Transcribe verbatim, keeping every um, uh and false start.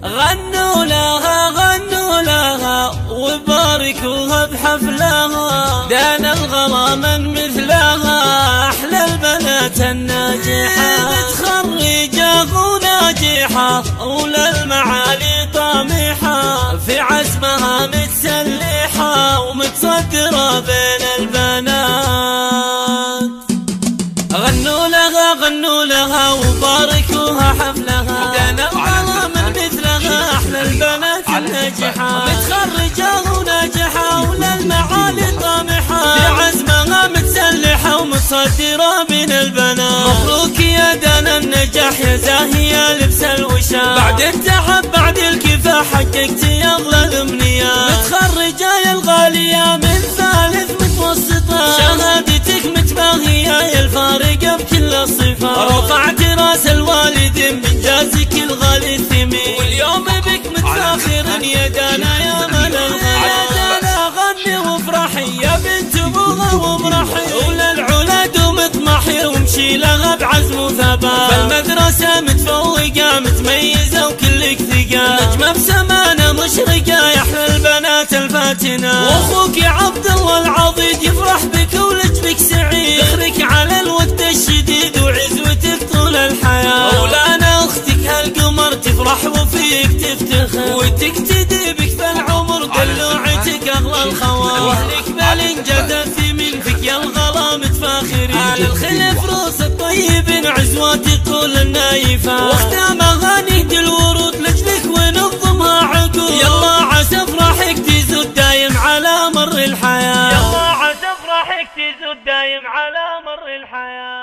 غنوا لها غنوا لها وباركوها بحفلها، دان الغلا من مثلها أحلى البنات الناجحة، متخرجة وناجحة وللمعالي طامحة، في عزمها متسلحة ومتصدرة بين البنات. غنوا لها غنوا لها وباركوها حفلها، دان الغلا من مثلها أحلى البنات الناجحة، متخرجة وناجحة وللمعالي طامحة، في عزمها متسلحة ومتصدرة بين البنات. مبروك يا دان النجاح يا زاهية لبس الوشاح، بعد التعب بعد الكفاح حققتي أغلى الأمنيات، متخرجة يا الغالية من ثالث متوسطة، شهادتك متباهية يا الفارقة بكل الصفات، رفعت راس الوالدين بإنجازك الغالي الثمين، واليوم بك متفاخر يا دانا يا مال الغلا. يا دانا غني وافرحي يا بنت ابوها وافرحي، وللعولاد ومطمحي وامشي لها بعزم وثبات، بالمدرسة متفوقة متميزة وكلك ثقة، نجمة بسمانة مشرقة يا احلى البنات الفاتنة، واخوك يا عبد الله العضيد يفرح بك ولجلك سعيد، ذكرك على الود الشديد وعزوتك طول الحياة، ولانا اختك هالقمر تفرح وفيك تفتخر، وتقتدي بك في العمر دلوعتك اغلى الخوات، واهلك بالانجاز الثمين فيك يا الغلا متفاخرين، آل الخلف روس الطيبين عزواتي طول النايفات، واختام اغاني الورود لجلك ونظمها عقود، يلا عسى افراحك تزود دايم على مر الحياة، يلا عسى افراحك تزود دايم على مر الحياة.